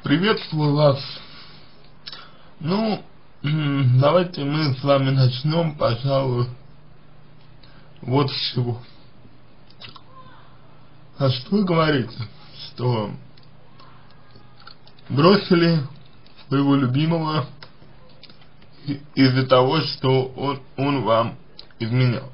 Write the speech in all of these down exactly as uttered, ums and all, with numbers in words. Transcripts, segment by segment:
Приветствую вас. Ну, давайте мы с вами начнем, пожалуй, вот с чего. А что вы говорите, что бросили своего любимого из-за того, что он, он вам изменял?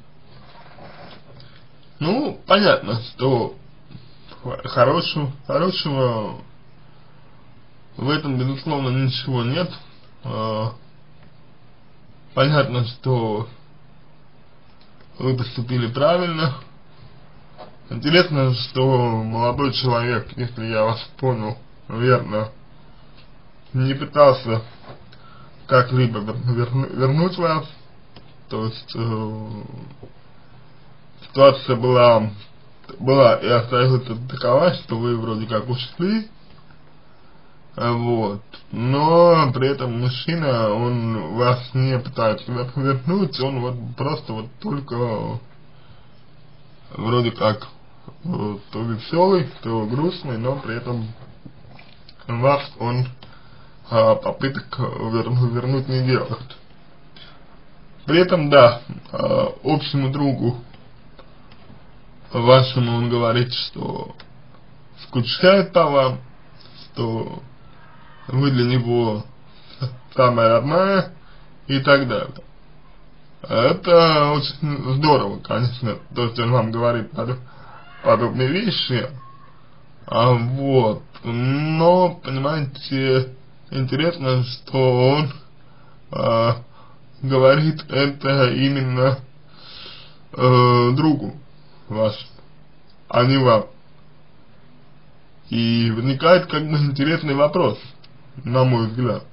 Ну, понятно, что хорошего, хорошего в этом, безусловно, ничего нет. Понятно, что вы поступили правильно. Интересно, что молодой человек, если я вас понял верно, не пытался как-либо верну, вернуть вас. То есть э, ситуация была, была и остается такова, что вы вроде как ушли. Вот, но при этом мужчина, он вас не пытается вернуть, он вот просто вот только вроде как то веселый, то грустный, но при этом вас он а, попыток верну, вернуть не делает. При этом, да, а, общему другу вашему он говорит, что скучает по вам, что вы для него самая родная и так далее. Это очень здорово, конечно, то, что он вам говорит подобные вещи. А вот, но, понимаете, интересно, что он а, говорит это именно а, другу вашему, а не вам. И возникает как бы интересный вопрос, на мой взгляд.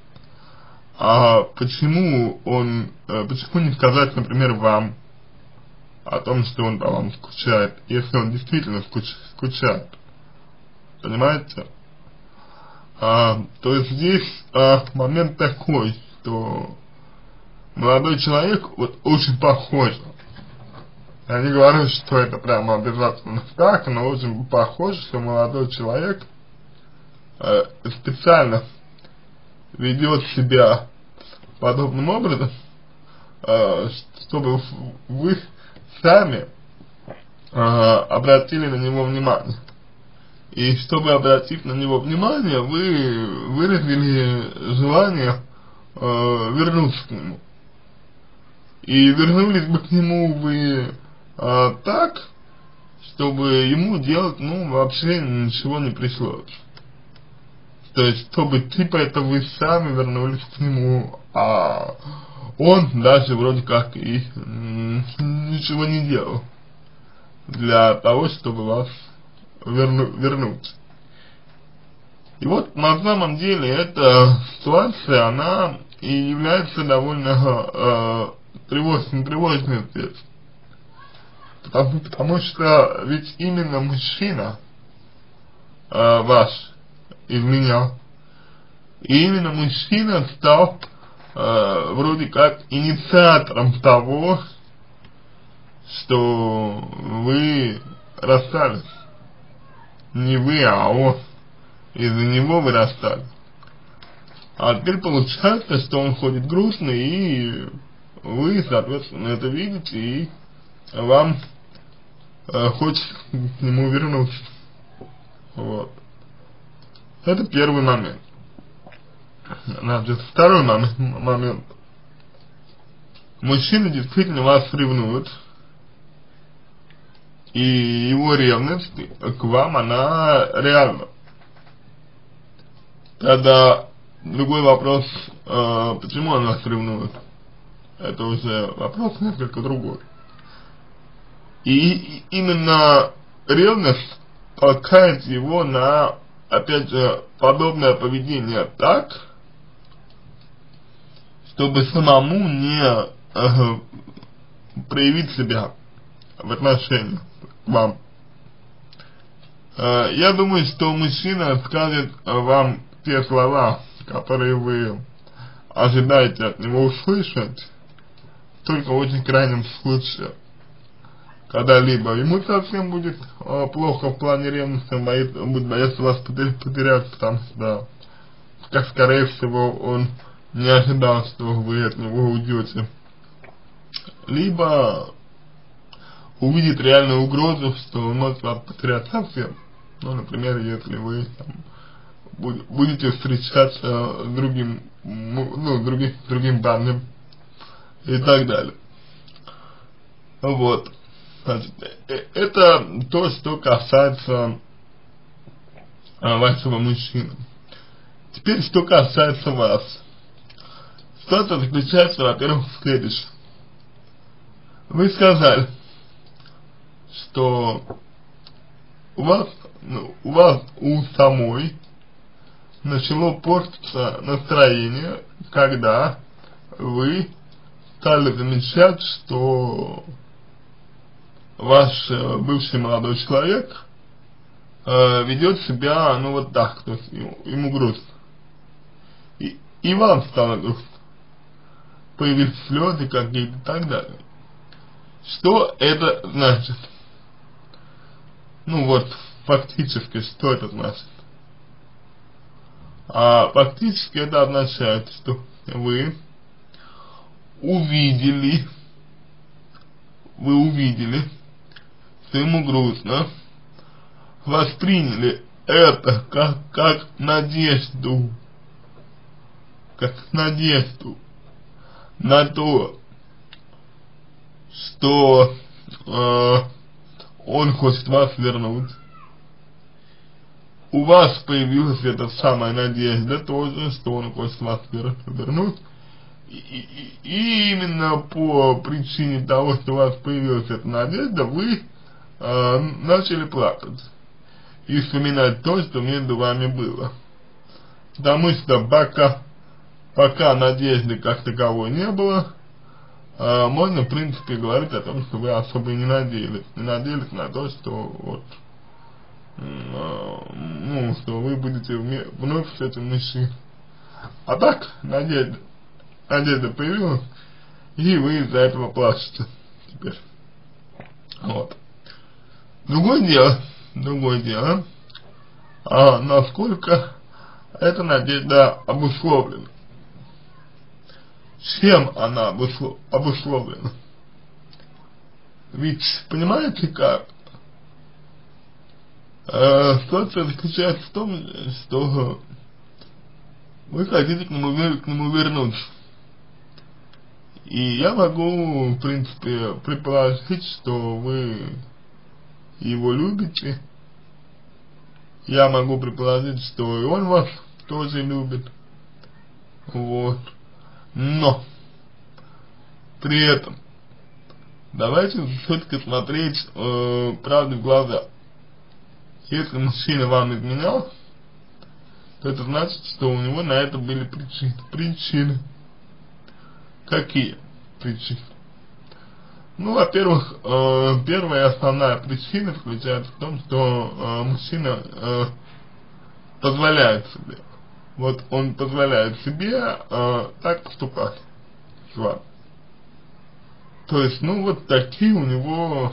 А почему он, почему не сказать, например, вам о том, что он по вам скучает, если он действительно скуч, скучает? Понимаете? А, то есть здесь а, момент такой, что молодой человек вот очень похож. Я не говорю, что это прямо обязательно так, но очень похоже, что молодой человек э, специально ведет себя подобным образом, э, чтобы вы сами э, обратили на него внимание. И чтобы обратив на него внимание, вы выразили желание э, вернуться к нему. И вернулись бы к нему вы А, так, чтобы ему делать, ну, вообще ничего не пришлось. То есть, чтобы типа это вы сами вернулись к нему, а он даже вроде как и ничего не делал для того, чтобы вас верну, вернуть. И вот на самом деле эта ситуация, она и является довольно э, тревожной, тревожной здесь. Потому, потому что ведь именно мужчина э, ваш изменял. И именно мужчина стал э, вроде как инициатором того, что вы расстались. Не вы, а он. Из-за него вы расстались. А теперь получается, что он ходит грустный, и вы, соответственно, это видите, и вам э, хочется к нему вернуться. Вот. Это первый момент. Значит, второй момент, момент. Мужчина действительно вас ревнует, и его ревность к вам, она реальна. Тогда другой вопрос, э, почему он вас ревнует, это уже вопрос несколько другой. И именно ревность толкает его на, опять же, подобное поведение так, чтобы самому не э, проявить себя в отношении к вам. Э, я думаю, что мужчина скажет вам те слова, которые вы ожидаете от него услышать, только в очень крайнем случае. когда-либо ему совсем будет э, плохо в плане ревности, он боится, он будет бояться вас потерять, потому что, как скорее всего, он не ожидал, что вы от него уйдете. Либо увидит реальную угрозу, что он может вас потерять совсем. Ну, например, если вы там, будете встречаться с другим, ну, другим, другим парнем и так далее. Вот. Значит, это то, что касается а, вашего мужчины. Теперь, что касается вас. Ситуация заключается, во-первых, в следующем. Вы сказали, что у вас, ну, у вас у самой начало портиться настроение, когда вы стали замечать, что ваш э, бывший молодой человек э, ведет себя, ну, вот так, то есть ему, ему грустно. И, и вам стало грустно. Появились слезы какие-то и так далее. Что это значит? Ну вот, фактически, что это значит? А фактически это означает, что вы увидели, вы увидели, что ему грустно, восприняли это как, как надежду, как надежду на то, что э, он хочет вас вернуть. У вас появилась эта самая надежда тоже, что он хочет вас вернуть. И, и, и именно по причине того, что у вас появилась эта надежда, вы э, начали плакать и вспоминать то, что между вами было. Потому что пока, пока надежды как таковой не было, э, можно в принципе говорить о том, что вы особо и не надеялись. Не надеялись на то, что вот, э, ну, что вы будете вновь с этим мужчиной. А так, надежда. Надежда появилась, и вы из-за этого плачете теперь. Вот. Другое дело, другое дело, а насколько эта надежда обусловлена. Чем она обусловлена? Ведь, понимаете как? Э, ситуация заключается в том, что вы хотите к нему, к нему вернуться. И я могу, в принципе, предположить, что вы его любите. Я могу предположить, что и он вас тоже любит. Вот. Но, при этом, давайте все-таки смотреть э, правде в глаза. Если мужчина вам изменял, то это значит, что у него на это были причины. Причины. Какие причины? Ну, во-первых, э, первая и основная причина заключается в том, что э, мужчина э, позволяет себе. Вот он позволяет себе э, так поступать с вами. То есть, ну, вот такие у него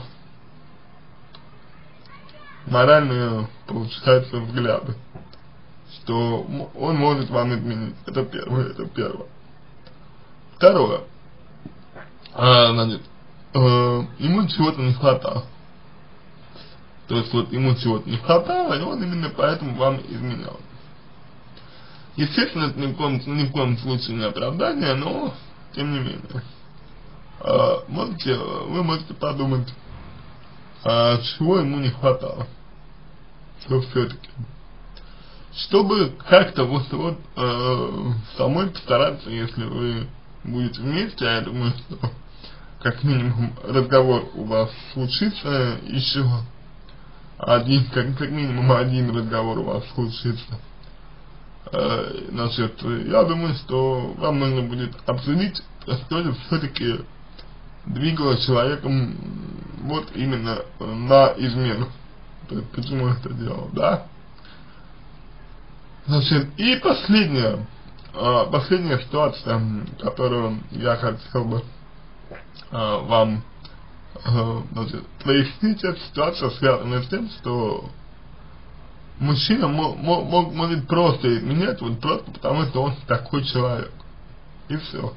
моральные, получается, взгляды, что он может вам изменить. Это первое, это первое. Второе. А, значит, э, ему чего-то не хватало. То есть вот ему чего-то не хватало, и он именно поэтому вам изменял. Естественно, это ни в коем, ни в коем случае не оправдание, но тем не менее. Э, можете, вы можете подумать, а чего ему не хватало. Что все-таки. Чтобы как-то вот, вот э, самой постараться, если вы будете вместе, а я думаю, что как минимум разговор у вас случится еще один, как, как минимум один разговор у вас случится. Э, значит, я думаю, что вам нужно будет обсудить, что же все-таки двигало человеком вот именно на измену. То есть, почему это делал, да? Значит, и последняя, э, последняя ситуация, которую я хотел бы э, вам э, значит, проясните эту ситуацию, связанную с тем, что мужчина мог, мог, может просто изменять, вот просто потому, что он такой человек. И все.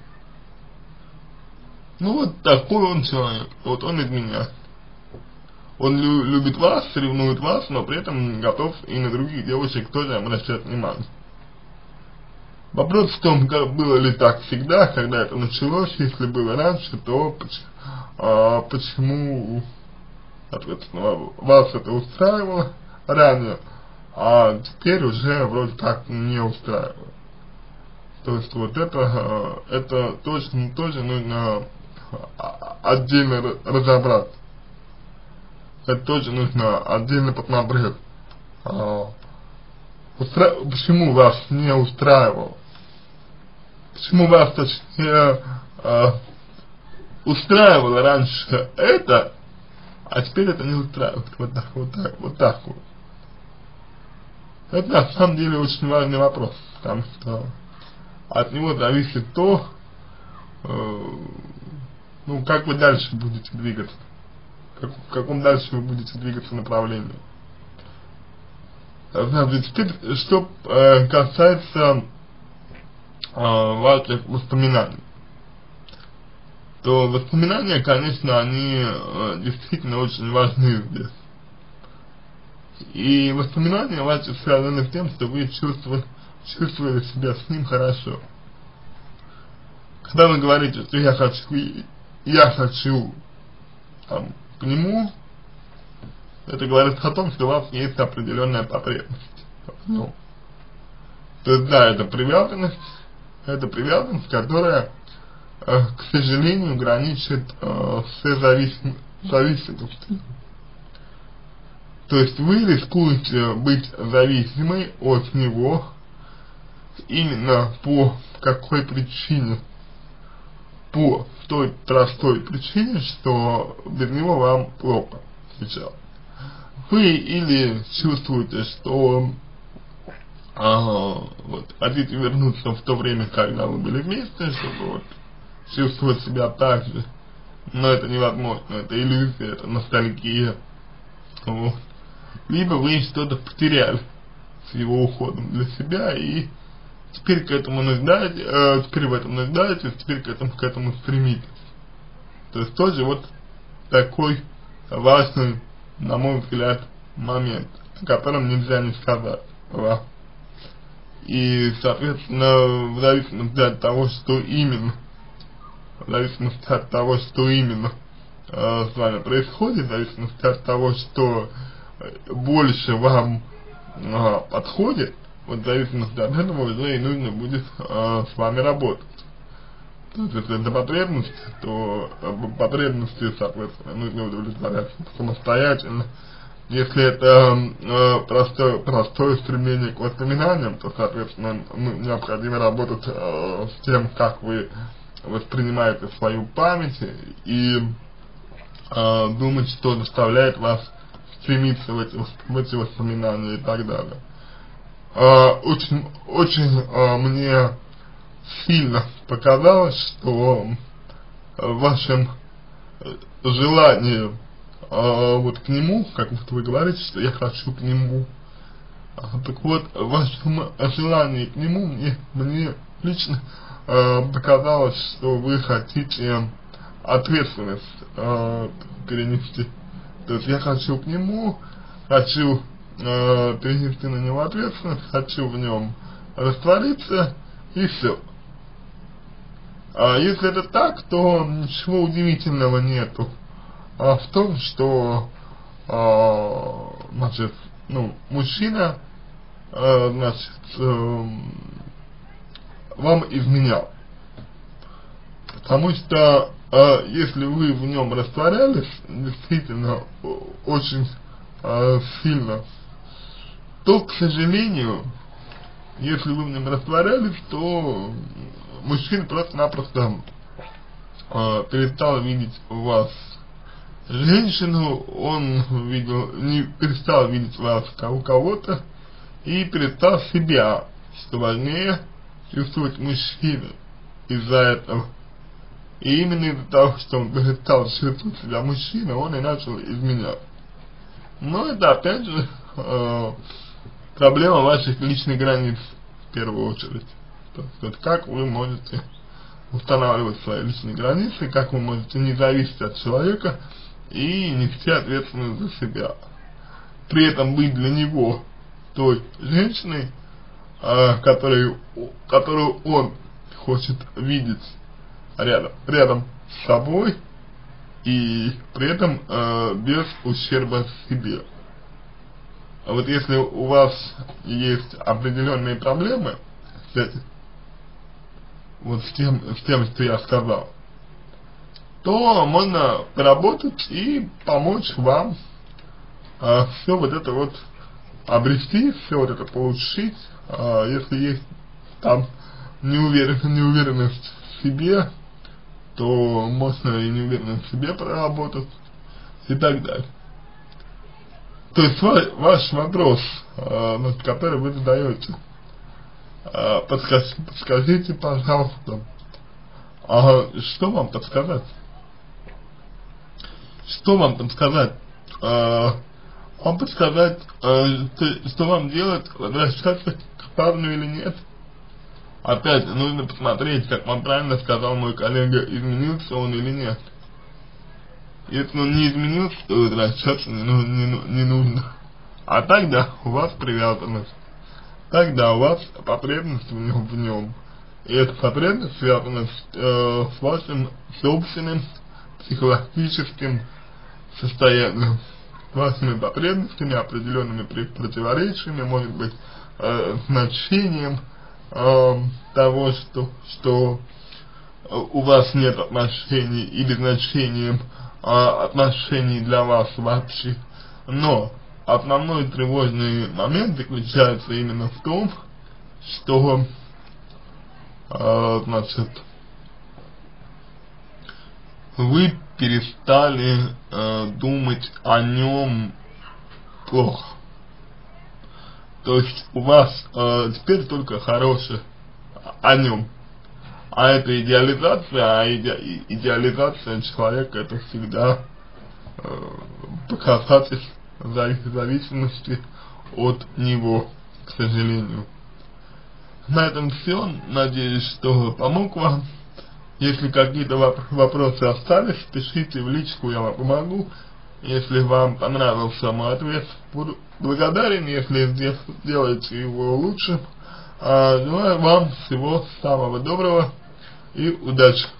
Ну вот такой он человек, вот он изменяет. Он лю любит вас, ревнует вас, но при этом готов и на других девушек тоже обращать внимание. Вопрос в том, как было ли так всегда, когда это началось, если было раньше, то а, почему, соответственно, вас это устраивало ранее, а теперь уже вроде как не устраивает. То есть вот это, это точно тоже нужно отдельно разобраться. Это тоже нужно отдельно посмотреть. А, устра... Почему вас не устраивало? Почему вас, точнее, а, устраивало раньше это, а теперь это не устраивает? Вот так, вот так, вот так вот. Это на самом деле очень важный вопрос, потому что от него зависит то, э, ну, как вы дальше будете двигаться, как, в каком дальше вы будете двигаться направлении. Значит, теперь, что э, касается э, ваших воспоминаний, то воспоминания, конечно, они э, действительно очень важны здесь. И воспоминания ваши связаны с тем, что вы чувствовали, чувствовали себя с ним хорошо. Когда вы говорите, что я хочу, я хочу там, к нему, это говорит о том, что у вас есть определенная потребность. Ну, то есть, да, это привязанность, это привязанность, которая, э, к сожалению, граничит э, с зависим, зависимостью. То есть вы рискуете быть зависимой от него именно по какой причине? По той простой причине, что без него вам плохо сейчас. Вы или чувствуете, что ага, вот, хотите вернуться в то время, когда вы были вместе, чтобы вот, чувствовать себя так же, но это невозможно, это иллюзия, это ностальгия. Вот. Либо вы что-то потеряли с его уходом для себя и теперь к этому нуждаетесь, э, теперь в этом нуждаетесь, теперь к этому, к этому стремитесь. То есть тоже вот такой важный, на мой взгляд, момент, о котором нельзя не сказать. Да? И, соответственно, в зависимости от того, что именно, в зависимости от того, что именно э, с вами происходит, в зависимости от того, что больше вам э, подходит, вот в зависимости от этого уже и нужно будет э, с вами работать. То есть, если это потребности, то э, потребности, соответственно, нужно удовлетворять самостоятельно. Если это э, простое, простое стремление к воспоминаниям, то, соответственно, ну, необходимо работать э, с тем, как вы воспринимаете свою память и э, думать, что заставляет вас стремиться в эти, в эти воспоминания и так далее. Uh, очень, очень uh, мне сильно показалось, что в вашем желании uh, вот к нему, как вот вы говорите, что я хочу к нему, uh, так вот, в вашем желании к нему мне, мне лично uh, показалось, что вы хотите ответственность uh, перенести. То есть я хочу к нему, хочу э, перенести на него ответственность, хочу в нем раствориться и все. А если это так, то ничего удивительного нету а в том, что а, значит, ну, мужчина а, значит, э, вам изменял. Потому что а, если вы в нем растворялись действительно очень а, сильно, то, к сожалению, если вы в нем растворялись, то мужчина просто-напросто а, перестал видеть в вас женщину, он видел, не перестал видеть вас как у кого-то и перестал себя, что важнее, чувствовать мужчину из-за этого. И именно из-за того, что он перестал чувствовать себя мужчиной, он и начал изменять. Но это опять же э, проблема ваших личных границ в первую очередь. То есть, вот как вы можете устанавливать свои личные границы, как вы можете не зависеть от человека и нести ответственность за себя. При этом быть для него той женщиной, э, которую, которую он хочет видеть рядом, рядом с собой, и при этом э, без ущерба себе. А вот если у вас есть определенные проблемы с этим, вот с тем, с тем, что я сказал, то можно поработать и помочь вам э, все вот это вот обрести, все вот это получить, э, если есть там неуверенность, неуверенность в себе, то можно и неуверенность в себе проработать и так далее. То есть ваш, ваш вопрос, э, который вы задаете, э, подскажите, подскажите, пожалуйста, а что вам подсказать? Что вам подсказать? Э, вам подсказать, э, что вам делать, возвращаться к парню или нет? Опять нужно посмотреть, как вам правильно сказал мой коллега, изменился он или нет. Если он не изменился, то возвращаться не, ну, не, не нужно. А тогда у вас привязанность. Тогда у вас потребность в нем. В нем. И эта потребность связана с, э, с вашим собственным психологическим состоянием. С вашими потребностями, определенными противоречиями, может быть, э, значением Э, того, что, что у вас нет отношений или значением э, отношений для вас вообще. Но основной тревожный момент заключается именно в том, что э, значит, вы перестали э, думать о нем плохо. То есть у вас э, теперь только хорошее о нем. А это идеализация, а иде, идеализация человека — это всегда э, показатель зависимости от него, к сожалению. На этом все. Надеюсь, что помог вам. Если какие-то вопросы остались, пишите в личку, я вам помогу. Если вам понравился мой ответ, буду благодарен, если сделаете его лучше. А, желаю вам всего самого доброго и удачи.